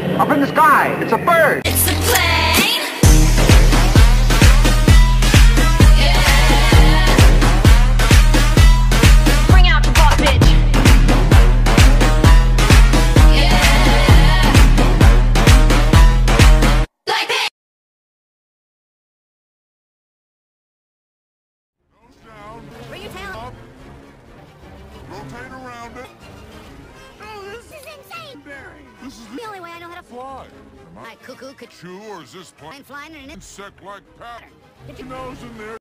Up in the sky! It's a bird! It's a plane! Yeah! Bring out the boss, bitch! Yeah! Like that! Nose down. Bring your tail up! Rotate around it. Oh, this is insane! This is The only way I know how to fly. My cuckoo could Chew, or is this flying in an insect-like pattern? Did Your nose in there.